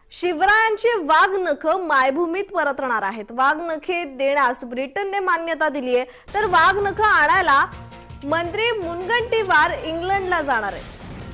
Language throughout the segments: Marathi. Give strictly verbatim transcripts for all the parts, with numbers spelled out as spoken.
शिवरायांची वाघनख मायभूमीत परतणार आहेत। वाघनखे देण्यास ब्रिटनने मान्यता दिली आहे, तर वाघनख आणायला मंत्री मुनगंटीवार इंग्लंडला जाणार आहे।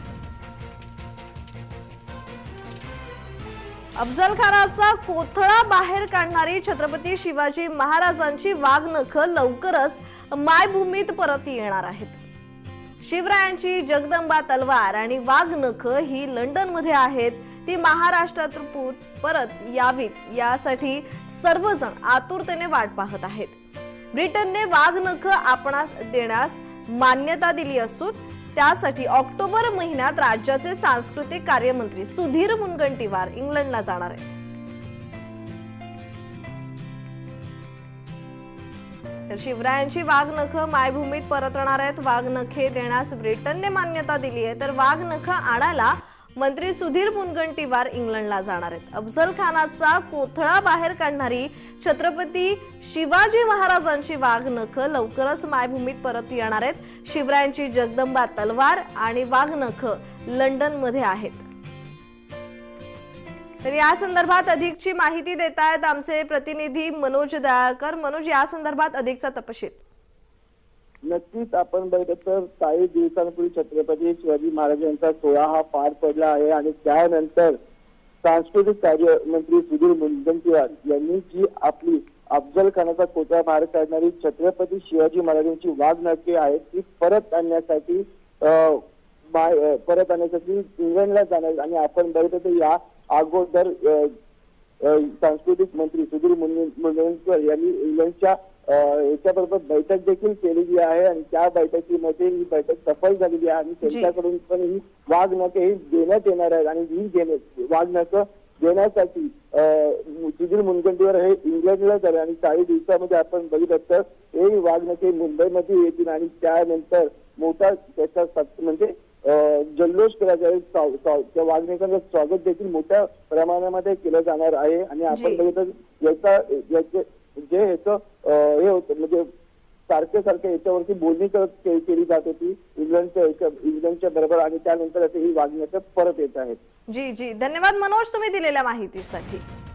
अफजल खानाचा कोथळा बाहेर काढणारी छत्रपती शिवाजी महाराजांची वाघनख लवकरच मायभूमीत परत येणार आहेत। शिवरायांची जगदंबा तलवार आणि वाघनख ही लंडन मध्ये आहेत, ती महाराष्ट्रात परत यावीत यासाठी सर्वजण आतुरतेने वाट पाहत आहेत। ब्रिटनने वाघनख आपणास देण्यास मान्यता दिली असून त्यासाठी ऑक्टोबर महिन्यात राज्याचे सांस्कृतिक कार्यमंत्री सुधीर मुनगंटीवार इंग्लंडला जाणार आहेत। तर शिवरायांची वाघनख मायभूमीत परतणार आहेत। वाघनखे देण्यास ब्रिटनने मान्यता दिली आहे, तर वाघनख आणायला मंत्री सुधीर मुनगंटीवार इंग्लंडला जाणार आहेत। अफजल खानाचा कोथळा बाहेर काढणारी छत्रपती शिवाजी महाराजांची वाघनख लवकरच मायभूमीत परत येणार आहेत। शिवरायांची जगदंबा तलवार आणि वाघनख लंडन मध्ये आहेत। तर या संदर्भात अधिकची माहिती देत आहेत आमचे प्रतिनिधी मनोज दयाळकर। मनोज, या संदर्भात अधिकचा तपशील। नक्कीच आपण बघितलं तर काही दिवसांपूर्वी छत्रपती शिवाजी महाराजांचा सोहळा हा पार पडला आहे आणि त्यानंतर सांस्कृतिक कार्य मंत्री सुधीर मुनगंटीवार यांनी जी आपली अफजल खानाचा कोथळा बाहेर काढणारी छत्रपती शिवाजी महाराजांची वाघनखे आहेत ती परत आणण्यासाठी परत आणण्यासाठी इंग्लंडला जाणार। आणि आपण बघितलं तर या अगोदर सांस्कृतिक मंत्री सुधीर मुनगंटीवार यांनी इंग्लंडच्या याच्याबरोबर बैठक देखील केलेली आहे आणि त्या बैठकीमध्ये ही बैठक सफल झालेली आहे आणि त्यांच्याकडून पण ही वाघनखे ही देण्यात येणार आहेत। आणि ही देणे वाघनख देण्यासाठी सुधीर मुनगंटीवार हे इंग्लंडला जाणार आणि काही दिवसामध्ये आपण बघितलं तर हे वाघनखे मुंबईमध्ये येतील आणि त्यानंतर मोठा त्याचा म्हणजे जल्लोष केला जाईल। त्या वाघनखांचं स्वागत देखील मोठ्या प्रमाणामध्ये केलं जाणार आहे। आणि आपण बघितलं याचा जे ह्याचं हे होतं म्हणजे सारखे सारखे याच्यावरती बोलणी करत केली जात होती इंग्लंडच्या इंग्लंडच्या बरोबर आणि त्यानंतर ही वाघनखे परत येत आहेत। जी जी धन्यवाद मनोज, तुम्ही दिलेल्या माहितीसाठी।